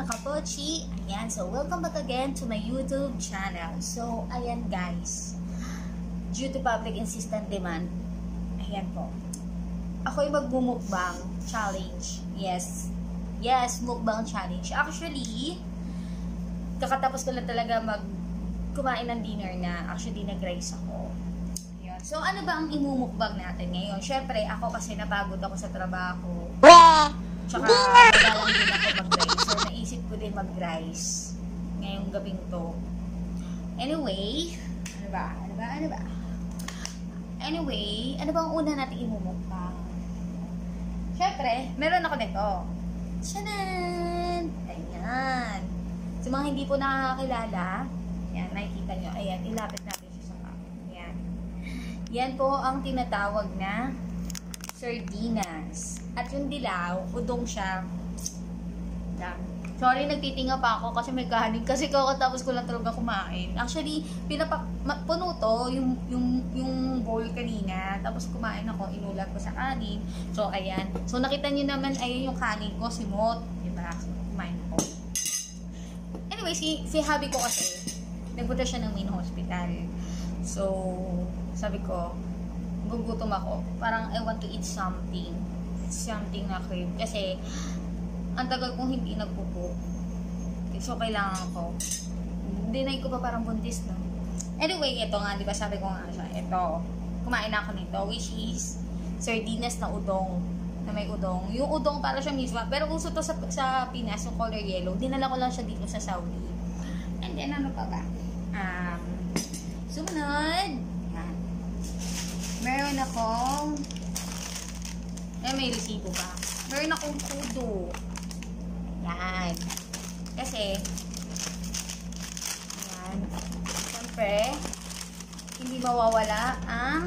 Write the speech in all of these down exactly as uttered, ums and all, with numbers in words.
mga kapochi. Ayan, so welcome back again to my YouTube channel. So, ayan guys, due to public insistent demand, ayan po, ako'y magmumukbang challenge. Yes, yes, mukbang challenge. Actually, kakatapos ko lang talaga mag kumain ng dinner na. Actually, nag-rice ako. Ayan. So, ano ba ang imumukbang natin ngayon? Syempre, ako kasi napagod ako sa trabaho. Tsaka, madalang din ako mag-rice. So, naisip ko din mag-rice ngayong gabing to. Anyway, ano ba? Ano ba? Ano ba? Anyway, ano ba ang una natin imumukbang? Syempre, meron ako nito. Tchanan! Ayan. Sa mga hindi po nakakakilala, ayan, nakikita nyo. Ayan, ilapit natin siya sa camera. Ayan. Yan po ang tinatawag na sardinas. At yung dilaw, udong siya. Yan. Sorry, nagtitinga pa ako kasi may kanin. Kasi kakatapos ko lang talaga kumain. Actually, pinapak puno to, yung, yung, yung bowl kanina. Tapos kumain ako, inulag ko sa kanin. So, ayan. So, nakita nyo naman, ayan yung kanin ko, simot. Diba? So, kumain ako. Anyway, si, si hubby ko kasi, nagpunta siya ng main hospital. So, sabi ko, gugutom ako. Parang I want to eat something. Something na crave. Kasi, ang tagal kong hindi nagpupo. So, kailangan ko. Dinay ko pa parang buntis, no? Anyway, ito nga, di ba sabi ko nga siya, ito. Kumain ako nito, which is sardinas na udong. Na may udong. Yung udong para siya mismo. Pero uso to sa, sa Pinas, yung color yellow. Dinala ko lang siya dito sa Saudi. And then, ano pa ba? Um, sumunod. Yan. Meron akong eh, may resibo pa. Meron akong kudo. Yan. Kasi, yan. Siyempre, hindi mawawala ang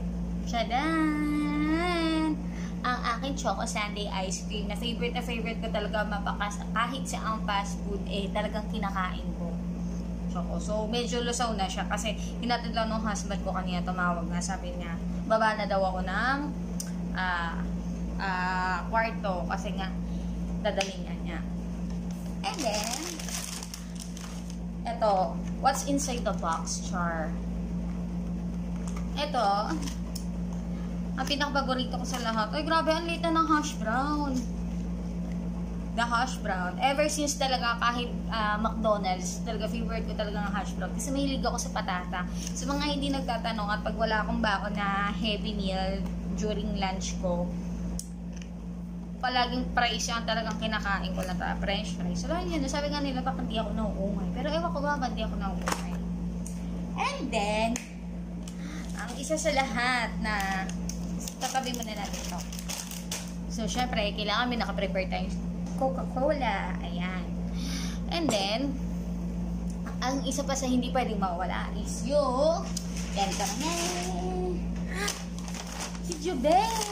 tsadan! Ang aking Choco Sundae ice cream na favorite na favorite ko talaga mapakas. Kahit sa ang fast food, eh, talagang kinakain ko. Choco. So, medyo lusaw na siya kasi hinatid lang ng husband ko kanina, tumawag na. Sabi niya, baba na daw ako ng ah, uh, Uh, kwarto kasi nga dadalhin niya. And then eto, what's inside the box, char? Eto ang pinaka-paborito ko sa lahat. Ay grabe, ang lita ng hash brown. The hash brown, ever since talaga kahit uh, McDonald's, talaga favorite ko talaga ng hash brown kasi mahilig ako sa patata. Sa mga hindi nagtatanong, at pag wala akong bako na heavy meal during lunch ko, palaging fries yan talagang kinakain ko lang ta, french fries. So, yun, sabi nga nila, bakit hindi ako nauungay? Pero ewan ko ba, ba't hindi ako nauungay? And then, ang isa sa lahat na, tatabi mo na natin ito. So, syempre, kailangan may nakaprepare tayong Coca-Cola. Ayan. And then, ang isa pa sa hindi pwedeng mawala is yung, yan ka na, si Jubel!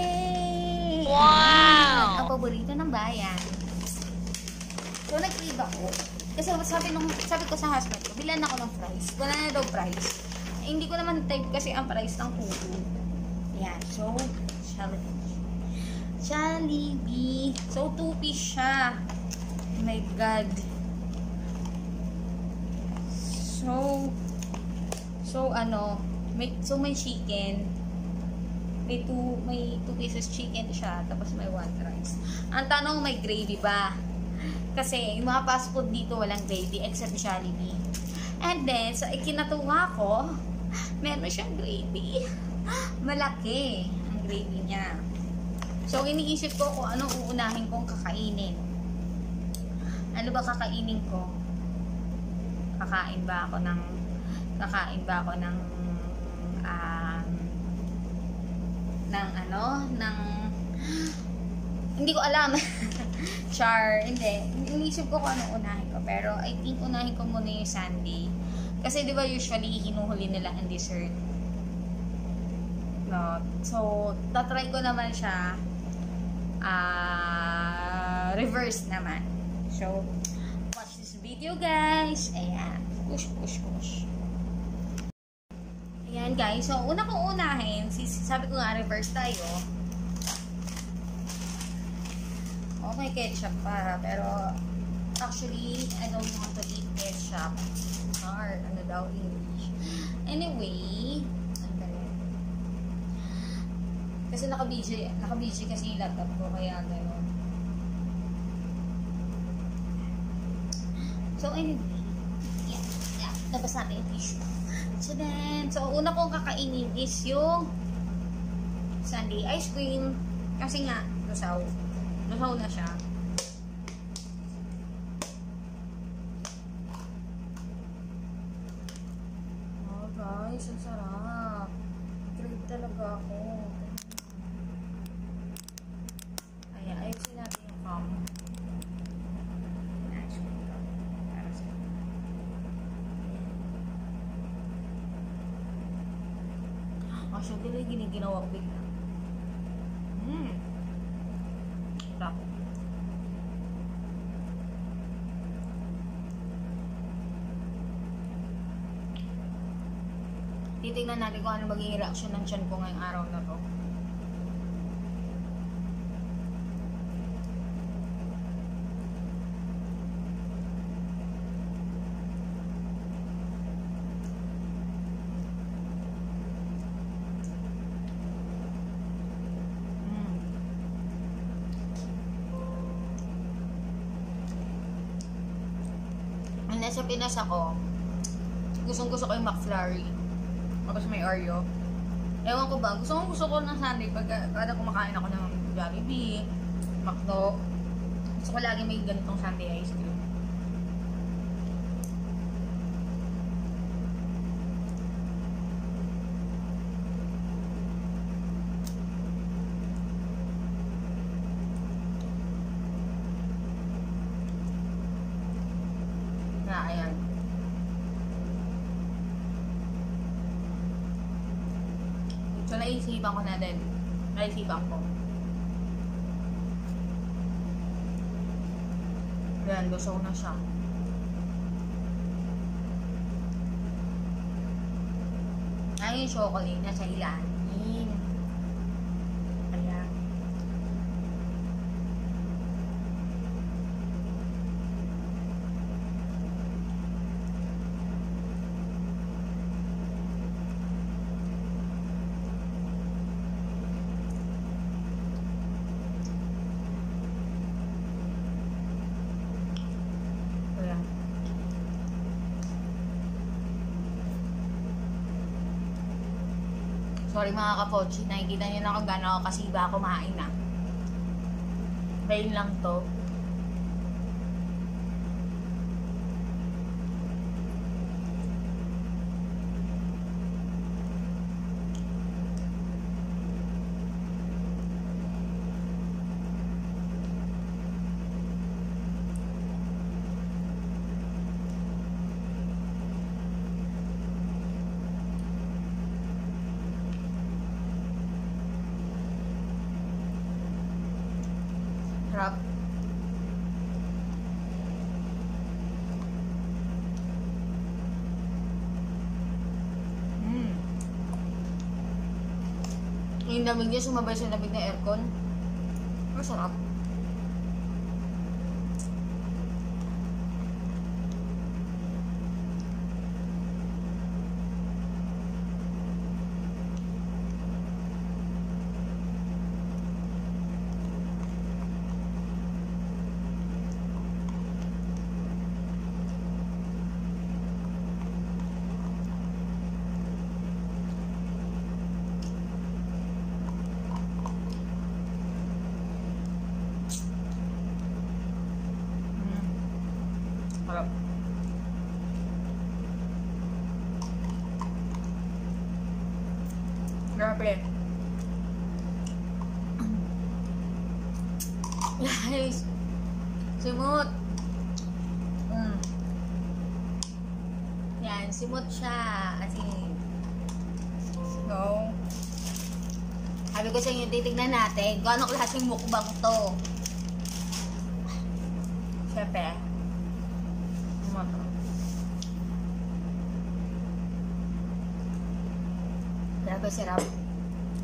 Wow! Ang paborito ng bayan. So, nag-crave ako. Kasi sabi, nung, sabi ko sa husband ko, bilan ako ng fries. Wala na daw fries. Eh, hindi ko naman type kasi ang price ng puto. Yan. So, Jollibee. Jollibee. So, two piece siya. Oh my God. So, so ano, may, so may chicken. May two, may two pieces chicken siya, tapos may one rice. Ang tanong, may gravy ba? Kasi yung mga fast food dito walang gravy except Jollibee. And then, sa so, ikinatuwa ko, meron siyang gravy. Malaki ang gravy niya. So, iniisip ko kung ano uunahin kong kakainin. Ano ba kakainin ko? Kakain ba ako ng kakain ba ako ng ah, um, ng ano, ng hindi ko alam. Char, hindi. Iniisip ko kung ano unahin ko. Pero I think unahin ko muna yung sundae. Kasi di ba usually hinuhuli nila ang dessert. No. So, tatry ko naman siya uh, reverse naman. So, watch this video guys. Ayan. Push, push, push. Ayan guys, so una kong unahin, sabi ko nga reverse tayo. Okay, ketchup pa, pero Actually, I don't want to eat ketchup. Or, ano daw, English. Anyway, ang galing. Kasi naka-busy, naka-busy kasi yung laptop ko, kaya gano'n. So, anyway, yeah, yeah, labas natin yung tissue. So then, so una kong kakainin is yung sundae ice cream. Kasi nga, lusaw. Lusaw na siya. Oh guys, ang sarap. Crave talaga ako. Ayan, ayusin natin yung cam. Actually, talaga giniginawa ko bigla. Hmm. Sarap. Titignan natin kung ano magiging reaction ng tiyan ko ngayong araw na to. Nasa Pinas ako, gustong gusto ko yung McFlurry. Tapos may Oreo. Ewan ko ba, gusto ko gusto ko ng sundae pag kada kumakain ako ng Jollibee, McDo. Gusto ko lagi may ganitong sundae ice cream. Na, ayan. So, naisipan ko na din. Naisipan ko. Ayan, lusaw na siya. Ay, yung chocolate na sa ilalim. Ayan. Sorry mga kapochi, nakikita nyo na kung gano'n ako kasiba kumain na. Rain lang to. Sarap. Mm. Yung lamig niya sumabay sa lamig na aircon. Masarap. Sarap. Grabe. Guys, simot. Mm. Yan, simot siya. As in, so, sabi ko sa inyo, titignan natin kung anong klaseng mukbang to. Siyempre, grabe sarap.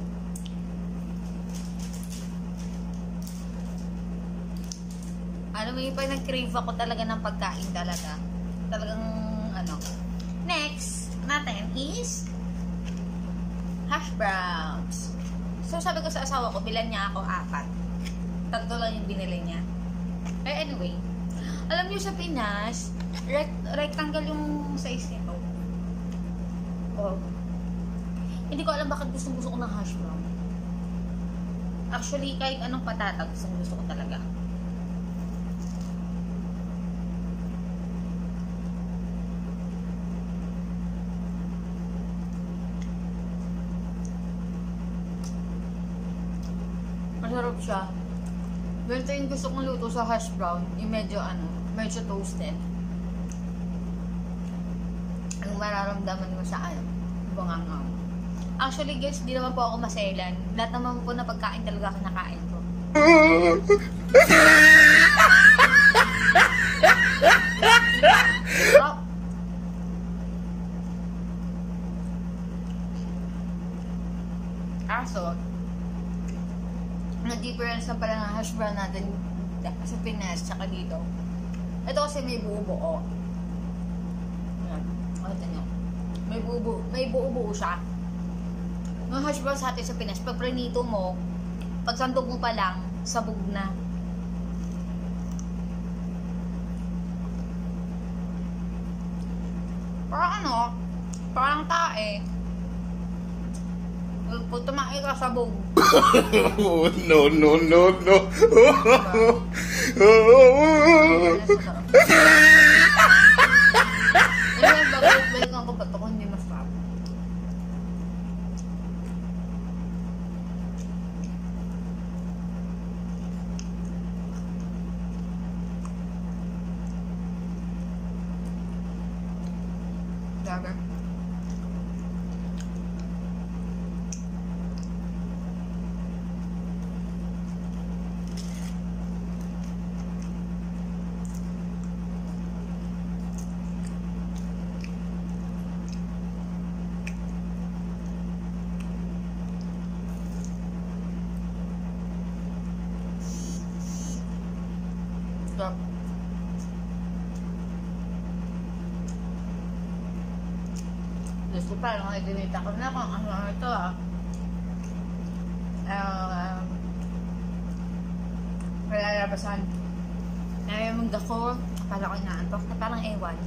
Alam mo mo yung pag nag-crave ako talaga ng pagkain talaga. Talagang, ano. Next natin is hash browns. So, sabi ko sa asawa ko, bilan niya ako apat. Tatlo lang yung binili niya. Eh, anyway. Alam niyo sa Pinas, rect rectangle yung size nito. Oh. Hindi ko alam bakit gustong-gusto ko ng hash brown. Actually, kahit anong patata, gustong-gusto ko talaga. Masarap siya. Ganito yung gusto kong luto sa hash brown, yung medyo ano, medyo toasted. Anong mararamdaman mo sa ano? Bangangaw. Actually guys, di naman po ako maselan. Lahat naman po na pagkain talaga kinakain ko. Oh. Aso, ang difference na pala ng hash brown natin sa Pinas tsaka dito. Ito kasi may buo-buo. Ayan. Ito nyo. May buo-buo. May buo-buo siya. Yung hash brown sa atin sa Pinas, pag prenito mo, pag sandog mo pa lang, sabog na. Parang ano, parang tae. Pag tumae ka sabog. Oh, no, no, no, no. Ano yung babalik-balikan ko ba't ako hindi masarap? Grabe. Stop. Gusto pa, nung i-delete ako na kung ano ito ah. Um, Palalabasan. Nayamag ako, akala ko inaantok na parang ewan.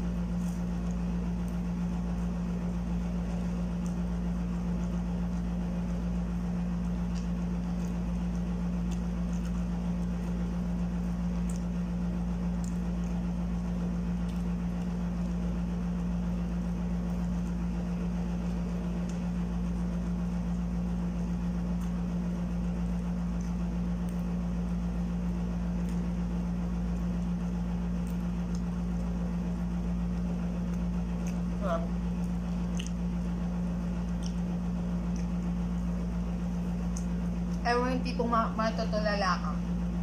Ewan yung tipong ma matutulala ka.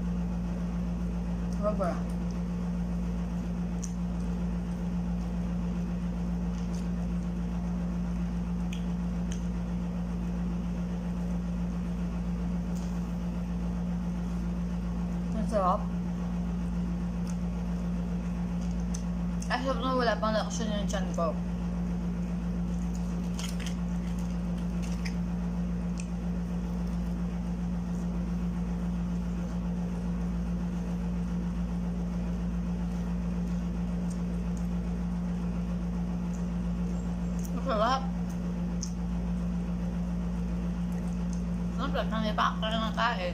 Sobra. Ang sarap. Ay, sarap na wala pang lakas yung tiyan ko. Sarap. Siyempre, nangipak ka na ng kain.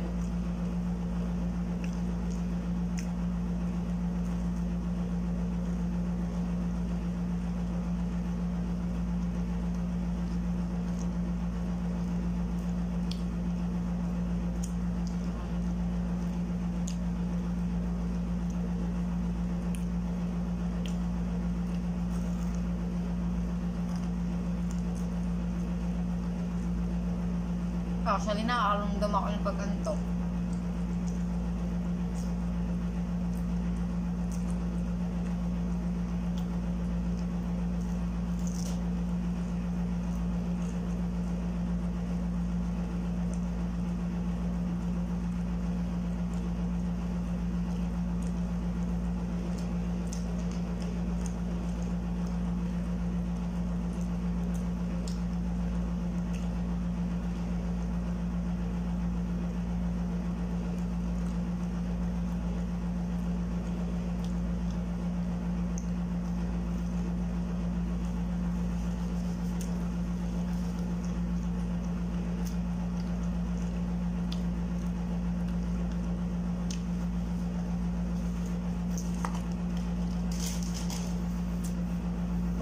Actually, nakakaramdam ako ng pagkanto.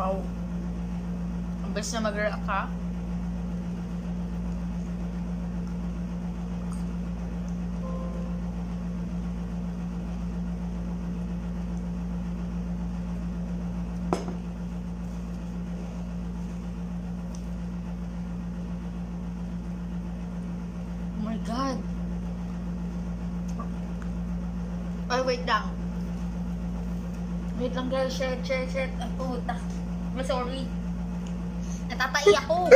Wow. Ang bilis na mag-react ka. Oh my God. Ay, wait lang. Wait lang guys, shit, shit, shit. Ay, puta. I'm sorry. Natatai ako.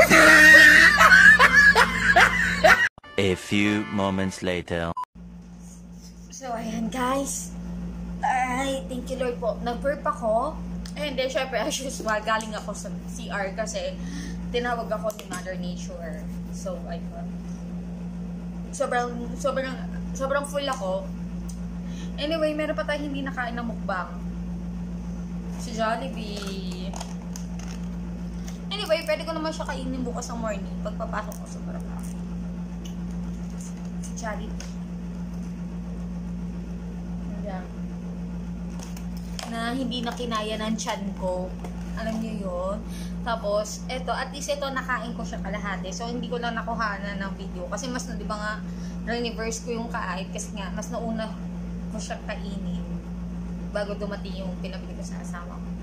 A few moments later. So, ayan guys. Ay, thank you Lord po. Nag-burp ako. And then, syempre, as usual, galing ako sa C R kasi tinawag ako ni Mother Nature. So, ayun. Sobrang, sobrang, sobrang full ako. Anyway, meron pa tayong hindi nakain ng mukbang. Si Jollibee. Anyway, pwede ko naman siya kainin bukas ng morning pagpapasok ko sa trabaho. Si Jollibee. Ayan. Na hindi na kinaya ng tiyan ko. Alam niyo yun? Tapos, eto, at least ito, nakain ko siya kalahati. So, hindi ko lang nakuhanan ng video. Kasi mas na, di ba nga, reverse ko yung kaait. Kasi nga, mas nauna ko siya kainin bago dumating yung pinabili ko sa asawa ko.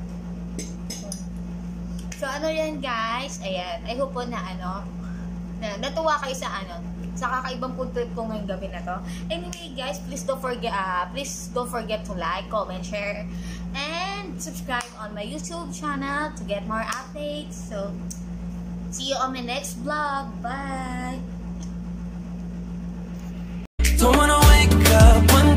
So, ano yan guys? Ayan. I hope po na ano, na, natuwa kayo sa ano, sa kakaibang food trip ko ngayong gabi na to. Anyway guys, please don't forget, uh, please don't forget to like, comment, share, and subscribe on my YouTube channel to get more updates. So, see you on my next vlog. Bye! Don't wanna wake up one